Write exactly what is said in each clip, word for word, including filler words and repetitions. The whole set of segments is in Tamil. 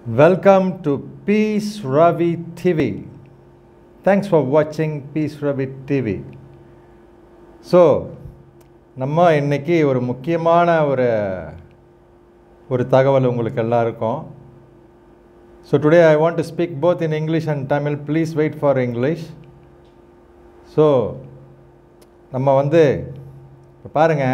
Welcome to Peace Ravi T V. Thanks for watching Peace Ravi T V. So, நம்ம இன்னைக்கு ஒரு முக்கியமான ஒரு ஒரு தகவல் உங்களுக்கு எல்லாருக்கும். So today I want to speak both in English and Tamil. Please wait for English. So, நம்ம வந்து பாருங்க,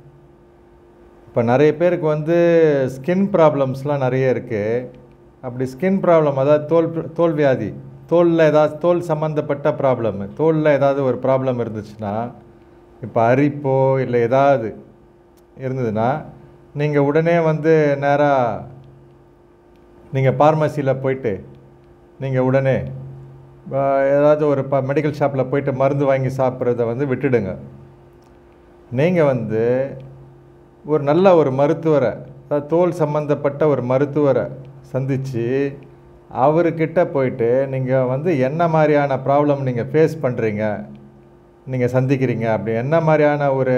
இப்போ நிறைய பேருக்கு வந்து ஸ்கின் ப்ராப்ளம்ஸ்லாம் நிறைய இருக்குது. அப்படி ஸ்கின் ப்ராப்ளம், அதாவது தோல் தோல் வியாதி, தோலில் ஏதாவது தோல் சம்மந்தப்பட்ட ப்ராப்ளம், தோலில் ஏதாவது ஒரு ப்ராப்ளம் இருந்துச்சுன்னா, இப்போ அரிப்போ இல்லை ஏதாவது இருந்ததுன்னா, நீங்கள் உடனே வந்து நேராக நீங்கள் ஃபார்மசியில் போயிட்டு நீங்கள் உடனே ஏதாவது ஒரு ப மெடிக்கல் ஷாப்பில் போயிட்டு மருந்து வாங்கி சாப்பிட்றத வந்து விட்டுடுங்க. நீங்கள் வந்து ஒரு நல்ல ஒரு மருத்துவரை, அதாவது தோல் சம்மந்தப்பட்ட ஒரு மருத்துவரை சந்தித்து அவர்கிட்ட போயிட்டு நீங்கள் வந்து என்ன மாதிரியான ப்ராப்ளம் நீங்கள் ஃபேஸ் பண்ணுறீங்க, நீங்கள் சந்திக்கிறீங்க, அப்படி என்ன மாதிரியான ஒரு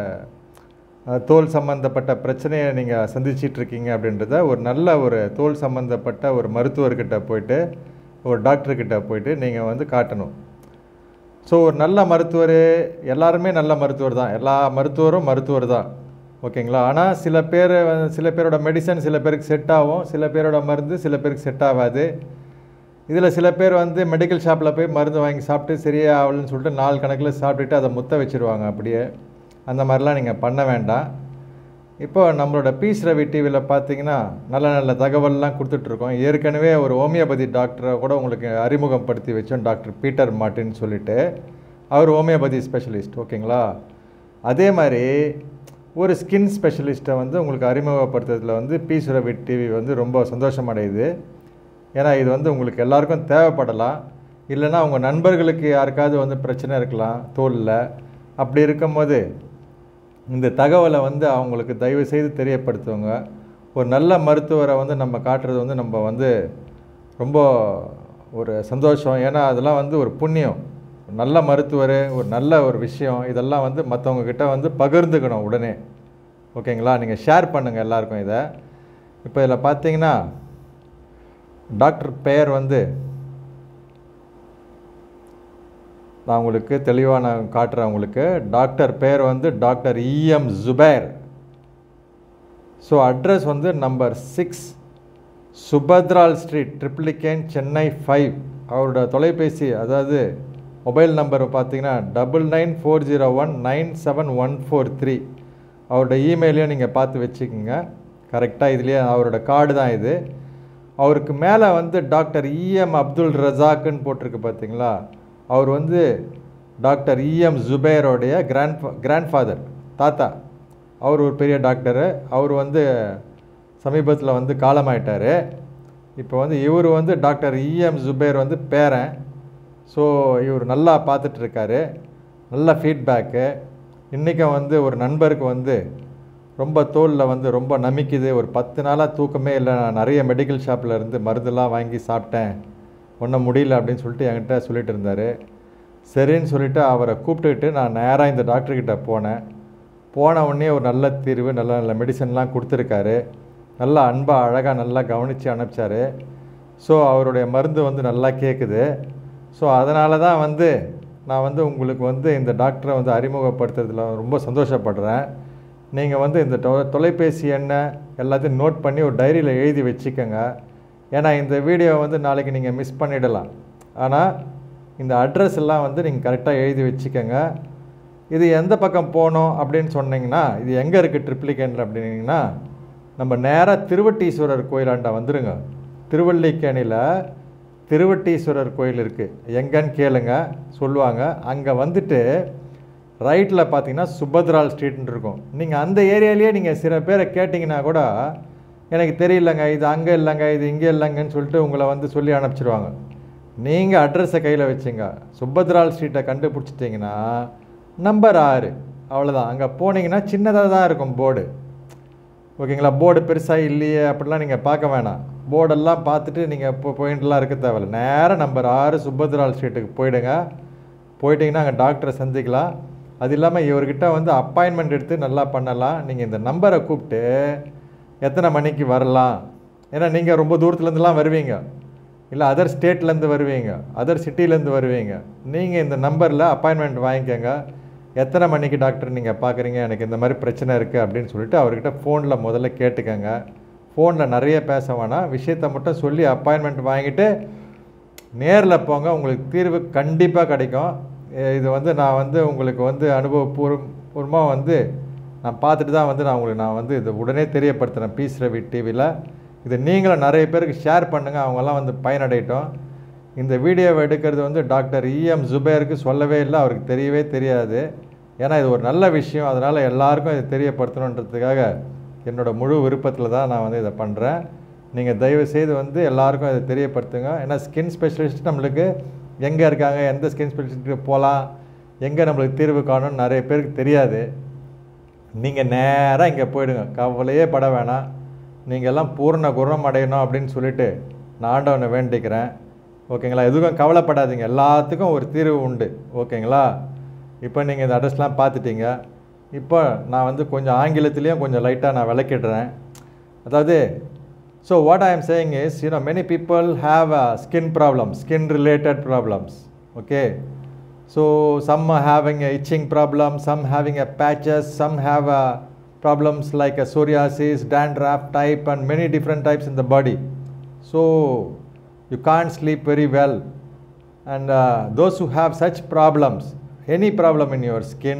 தோல் சம்மந்தப்பட்ட பிரச்சனையை நீங்கள் சந்திச்சிட்ருக்கீங்க அப்படின்றத ஒரு நல்ல ஒரு தோல் சம்மந்தப்பட்ட ஒரு மருத்துவர்கிட்ட போயிட்டு, ஒரு டாக்டர்கிட்ட போயிட்டு நீங்கள் வந்து காட்டணும். ஸோ ஒரு நல்ல மருத்துவர், எல்லாருமே நல்ல மருத்துவர் தான், எல்லா மருத்துவரும் மருத்துவர் தான், ஓகேங்களா. ஆனால் சில பேர் சில பேரோட மெடிசன் சில பேருக்கு செட் ஆகும், சில பேரோட மருந்து சில பேருக்கு செட் ஆகாது. இதில் சில பேர் வந்து மெடிக்கல் ஷாப்பில் போய் மருந்து வாங்கி சாப்பிட்டு சரியே ஆகலன்னு சொல்லிட்டு நாலு கணக்கில் சாப்பிட்டுட்டு அதை முத்த வச்சுருவாங்க. அப்படியே அந்த மாதிரிலாம் நீங்கள் பண்ண வேண்டாம். இப்போ நம்மளோட பீஸ் ரவி டிவியில் பார்த்தீங்கன்னா நல்ல நல்ல தகவல்லாம் கொடுத்துட்ருக்கோம். ஏற்கனவே ஒரு ஹோமியோபதி டாக்டரை கூட உங்களுக்கு அறிமுகப்படுத்தி வச்சோம், டாக்டர் பீட்டர் மார்ட்டின்னு சொல்லிட்டு. அவர் ஹோமியோபதி ஸ்பெஷலிஸ்ட், ஓகேங்களா. அதே மாதிரி ஒரு ஸ்கின் ஸ்பெஷலிஸ்ட்டை வந்து உங்களுக்கு அறிமுகப்படுத்துறதுல வந்து பீஸ் ரவி டிவி வந்து ரொம்ப சந்தோஷம் அடையுது. ஏன்னா இது வந்து உங்களுக்கு எல்லாருக்கும் தேவைப்படலாம், இல்லைன்னா உங்கள் நண்பர்களுக்கு யாருக்காவது வந்து பிரச்சனை இருக்கலாம் தோலில். அப்படி இருக்கும்போது இந்த தகவலை வந்து அவங்களுக்கு தயவு செய்து தெரியப்படுத்துவாங்க. ஒரு நல்ல மருத்துவரை வந்து நம்ம காட்டுறது வந்து நம்ம வந்து ரொம்ப ஒரு சந்தோஷம். ஏன்னா அதெல்லாம் வந்து ஒரு புண்ணியம். நல்ல மருத்துவர், ஒரு நல்ல ஒரு விஷயம், இதெல்லாம் வந்து மற்றவங்கக்கிட்ட வந்து பகிர்ந்துக்கணும் உடனே, ஓகேங்களா. நீங்கள் ஷேர் பண்ணுங்கள் எல்லாருக்கும் இதை. இப்போ இதில் பார்த்தீங்கன்னா டாக்டர் பெயர் வந்து நான் உங்களுக்கு தெளிவாக நான் காட்டுறேன். உங்களுக்கு டாக்டர் பெயர் வந்து doctor E M Zubair. So address வந்து number six Subadral street, Triplicane, Chennai five. அவரோட தொலைபேசி, அதாவது மொபைல் நம்பர் பார்த்தீங்கன்னா double nine four zero one nine seven one four three. அவரோட இமெயிலையும் நீங்கள் பார்த்து வச்சுக்கோங்க கரெக்டாக. இதுலேயே அவரோட கார்டு தான் இது. அவருக்கு மேலே வந்து டாக்டர் இஎம் அப்துல் ரஜாக்குன்னு போட்டிருக்கு பார்த்தீங்களா. அவர் வந்து டாக்டர் இஎம் ஜுபேரோடைய கிராண்ட் கிராண்ட் ஃபாதர், தாத்தா. அவர் ஒரு பெரிய டாக்டரு. அவர் வந்து சமீபத்தில் வந்து காலமாயிட்டார். இப்போ வந்து இவர் வந்து டாக்டர் இஎம் ஜுபேர் வந்து பேரன். ஸோ இவர் நல்லா பார்த்துட்ருக்காரு, நல்ல ஃபீட்பேக்கு. இன்றைக்கும் வந்து ஒரு நண்பருக்கு வந்து ரொம்ப தோலில் வந்து ரொம்ப நமிக்குது, ஒரு பத்து நாளாக தூக்கமே இல்லை, நான் நிறைய மெடிக்கல் ஷாப்பில் இருந்து மருந்துலாம் வாங்கி சாப்பிட்டேன், ஒன்றும் முடியல அப்படின்னு சொல்லிட்டு என்கிட்ட சொல்லிட்டு இருந்தார். சரின்னு சொல்லிவிட்டு அவரை கூப்பிட்டுக்கிட்டு நான் நேராக இந்த டாக்டர்கிட்ட போனேன். போன உடனே ஒரு நல்ல தீர்வு, நல்ல நல்ல மெடிசன்லாம் கொடுத்துருக்காரு. நல்லா அன்பாக அழகாக நல்லா கவனித்து அனுப்பிச்சார். ஸோ அவருடைய மருந்து வந்து நல்லா கேட்குது. ஸோ அதனால தான் வந்து நான் வந்து உங்களுக்கு வந்து இந்த டாக்டரை வந்து அறிமுகப்படுத்துறதுல ரொம்ப சந்தோஷப்படுறேன். நீங்கள் வந்து இந்த தொ தொலைபேசி எண்ணை எல்லாத்தையும் நோட் பண்ணி ஒரு டைரியில் எழுதி வச்சுக்கோங்க. ஏன்னா இந்த வீடியோ வந்து நாளைக்கு நீங்கள் மிஸ் பண்ணிடலாம். ஆனால் இந்த அட்ரஸ் எல்லாம் வந்து நீங்கள் கரெக்டாக எழுதி வச்சுக்கோங்க. இது எந்த பக்கம் போகணும் அப்படின்னு சொன்னீங்கன்னா, இது எங்கே இருக்குது ட்ரிப்ளிகேனில் அப்படின்னீங்கன்னா, நம்ம நேராக திருவட்டீஸ்வரர் கோயிலாண்டா வந்துடுங்க. திருவல்லிக்கேணியில் திருவட்டீஸ்வரர் கோயில் இருக்குது, எங்கன்னு கேளுங்க சொல்லுவாங்க. அங்கே வந்துட்டு ரைட்டில் பார்த்தீங்கன்னா சுபத்ரால் ஸ்ட்ரீட்னு இருக்கும். நீங்கள் அந்த ஏரியாலேயே நீங்கள் சில பேரை கேட்டிங்கன்னா கூட எனக்கு தெரியலங்க, இது அங்கே இல்லைங்க, இது இங்கே இல்லைங்கன்னு சொல்லிட்டு உங்களை வந்து சொல்லி அனுப்பிச்சிடுவாங்க. நீங்கள் அட்ரஸை கையில் வச்சுங்க. சுபத்ரால் ஸ்ட்ரீட்டை கண்டுபிடிச்சிட்டிங்கன்னா நம்பர் ஆறு, அவ்வளோதான். அங்கே போனீங்கன்னா சின்னதாக தான் இருக்கும் போர்டு, ஓகேங்களா. போர்டு பெருசாக இல்லையே அப்படிலாம் நீங்கள் பார்க்க வேணாம். போர்டெல்லாம் பார்த்துட்டு நீங்கள் இப்போ பாயிண்ட்லாம் இருக்க தேவையில்லை. நேராக நம்பர் ஆறு சுபத்ரால் ஸ்ட்ரீட்டுக்கு போயிடுங்க. போயிட்டிங்கன்னா அங்கே டாக்டரை சந்திக்கலாம். அது இல்லாமல் இவர்கிட்ட வந்து அப்பாயின்மெண்ட் எடுத்து நல்லா பண்ணலாம். நீங்கள் இந்த நம்பரை கூப்பிட்டு எத்தனை மணிக்கு வரலாம் ஏன்னா நீங்கள் ரொம்ப தூரத்துலேருந்துலாம் வருவீங்க, இல்லை அதர் ஸ்டேட்லேருந்து வருவீங்க, அதர் சிட்டிலேருந்து வருவீங்க. நீங்கள் இந்த நம்பரில் அப்பாயின்மெண்ட் வாங்கிக்கோங்க. எத்தனை மணிக்கு டாக்டர் நீங்கள் பார்க்குறீங்க, எனக்கு இந்த மாதிரி பிரச்சனை இருக்குது அப்படின்னு சொல்லிட்டு அவர்கிட்ட ஃபோனில் முதல்ல கேட்டுக்கோங்க. ஃபோனில் நிறைய பேச வேணாம், விஷயத்தை மட்டும் சொல்லி அப்பாயின்மெண்ட் வாங்கிட்டு நேரில் போங்க. உங்களுக்கு தீர்வு கண்டிப்பாக கிடைக்கும். இது வந்து நான் வந்து உங்களுக்கு வந்து அனுபவபூர்வமாக வந்து நான் பார்த்துட்டு தான் வந்து நான் உங்களுக்கு நான் வந்து இது உடனே தெரியப்படுத்துகிறேன் பீஸ் ரவி டிவியில். இது நீங்களும் நிறைய பேருக்கு ஷேர் பண்ணுங்கள், அவங்கெல்லாம் வந்து பயனடையட்டும். இந்த வீடியோவை எடுக்கிறது வந்து டாக்டர் இஎம் ஜுபேருக்கு சொல்லவே இல்லை, அவருக்கு தெரியவே தெரியாது. ஏன்னா இது ஒரு நல்ல விஷயம், அதனால் எல்லாருக்கும் இதை தெரியப்படுத்தணுன்றதுக்காக என்னோடய முழு விருப்பத்தில் தான் நான் வந்து இதை பண்ணுறேன். நீங்கள் தயவு செய்து வந்து எல்லாருக்கும் இதை தெரியப்படுத்துங்க. ஏன்னா ஸ்கின் ஸ்பெஷலிஸ்ட் நம்மளுக்கு எங்கே இருக்காங்க, எந்த ஸ்கின் ஸ்பெஷலிஸ்ட்டுக்கு போகலாம், எங்கே நம்மளுக்கு தீர்வு காணும்னு நிறைய பேருக்கு தெரியாது. நீங்கள் நேராக இங்கே போயிடுங்க, கவலையே பட வேணாம். நீங்கள் எல்லாம் பூர்ண குணம் அடையணும் அப்படின்னு சொல்லிட்டு நான் ஆண்டவனை வேண்டிக்கிறேன். ஓகேங்களா? எதுக்கும் கவலைப்படாதீங்க, எல்லாத்துக்கும் ஒரு தீர்வு உண்டு. ஓகேங்களா? இப்போ நீங்கள் இந்த அட்ரஸ்லாம் பார்த்துட்டீங்க. இப்போ நான் வந்து கொஞ்சம் ஆங்கிலத்திலையும் கொஞ்சம் லைட்டாக நான் விளக்கிடுறேன். அதாவது so what I am saying is, you know, many people have uh, skin problems, skin related problems. Okay, so some are having a itching problem, some having a patches, some have uh, problems like a psoriasis, dandruff type, and many different types in the body. So you can't sleep very well. And uh, those who have such problems, any problem in your skin,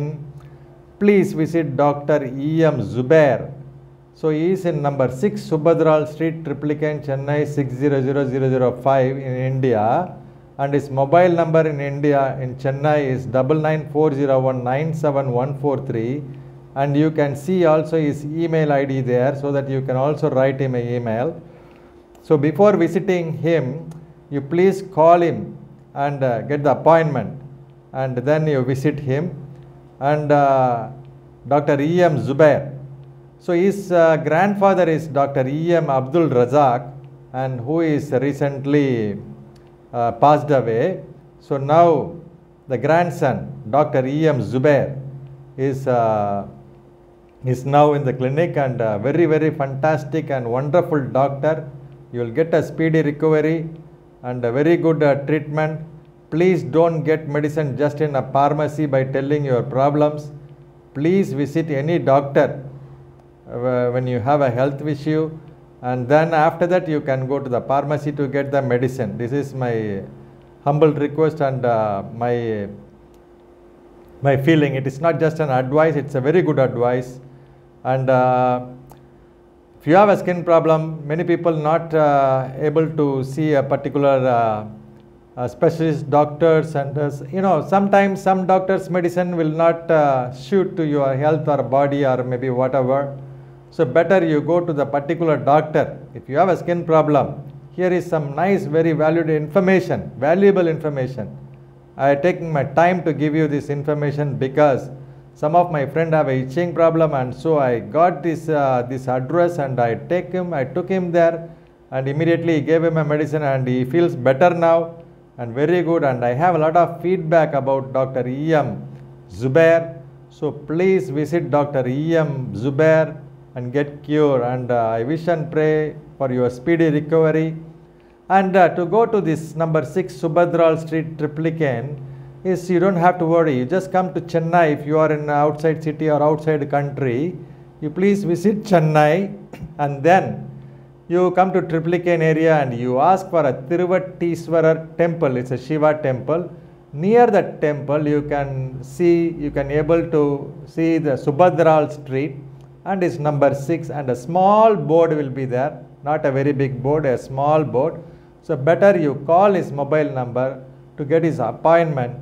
please visit Doctor E M Zubair. So he is in number six Subhadral Street, Triplicane, Chennai six zero zero zero zero five in India, and his mobile number in India in Chennai is nine nine four zero one nine seven one four three, and you can see also his email I D there, so that you can also write him an email. So before visiting him, you please call him and uh, get the appointment, and then you visit him. And uh, Doctor E M Zubair, so his uh, grandfather is Doctor E M Abdul Razak, and who is recently uh, passed away. So now the grandson, Doctor E M Zubair, is uh, is now in the clinic, and uh, very very fantastic and wonderful doctor. You will get a speedy recovery and a very good uh, treatment. Please don't get medicine just in a pharmacy by telling your problems. Please visit any doctor when you have a health issue, and then after that you can go to the pharmacy to get the medicine. This is my humble request and uh, my my feeling. It is not just an advice, it's a very good advice. And uh, if you have a skin problem, many people not uh, able to see a particular uh, uh, specialist doctors, and uh, you know, sometimes some doctors medicine will not uh, suit to your health or body or maybe whatever. So better you go to the particular doctor. If you have a skin problem, here is some nice, very valuable information, valuable information. I am taking my time to give you this information because some of my friends have a itching problem, and so I got this uh, this address, and I take him, I took him there, and immediately gave him a medicine, and he feels better now, and very good. And I have a lot of feedback about Doctor E M Zubair. So please visit Doctor E M Zubair and get cure, and uh, I wish and pray for your speedy recovery. And uh, to go to this number six Subhadral Street, Triplicane, is you don't have to worry. You just come to Chennai. If you are in outside city or outside country, you please visit Chennai, and then you come to Triplicane area and you ask for a Thiruvatteeswarar temple. It's a Shiva temple. Near that temple you can see, you can able to see the Subhadral Street, and it's number six, and a small board will be there, not a very big board, a small board. So better you call his mobile number to get his appointment,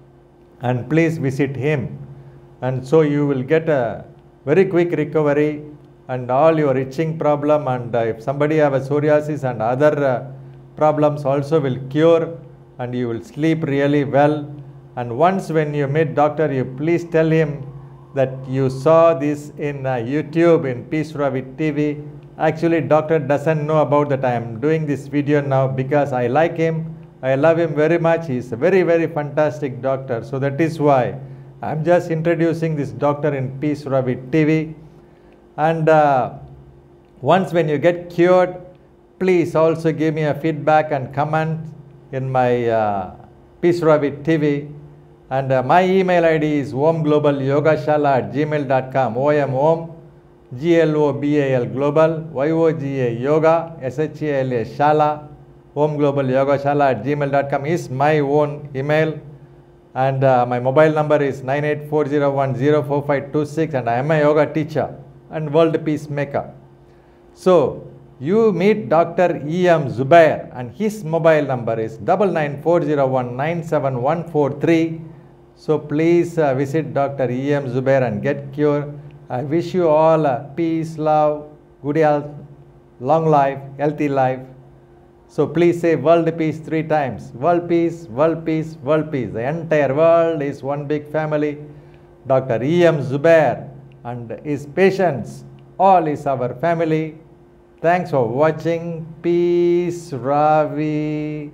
and please visit him, and so you will get a very quick recovery, and all your itching problem, and uh, if somebody have a psoriasis and other uh, problems also will cure, and you will sleep really well. And once when you meet doctor, you please tell him that you saw this in uh, YouTube in Peace Ravi T V. Actually doctor doesn't know about that I am doing this video now, because I like him, I love him very much. He is a very very fantastic doctor. So that is why I am just introducing this doctor in Peace Ravi T V. And uh, once when you get cured, Please also give me a feedback and comment in my uh, Peace Ravi T V. And uh, my email I D is omglobalyogashala at gmail dot com. O M Om G L O B A L Global Y O G A Yoga S H A L A Shala omglobalyogashala at gmail dot com is my own email. And uh, my mobile number is nine eight four zero one zero four five two six, and I am a yoga teacher and world peacemaker. So you meet Doctor E M Zubair, and his mobile number is nine nine four zero one nine seven one four three. So please uh, visit Doctor E M Zubair and get cured. I wish you all uh, peace, love, good health, long life, healthy life. So please say world peace three times. World peace, world peace, world peace. The entire world is one big family. Doctor E M Zubair and his patients, all is our family. Thanks for watching Peace Ravi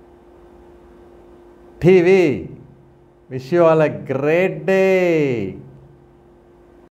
T V. Wish you all a great day.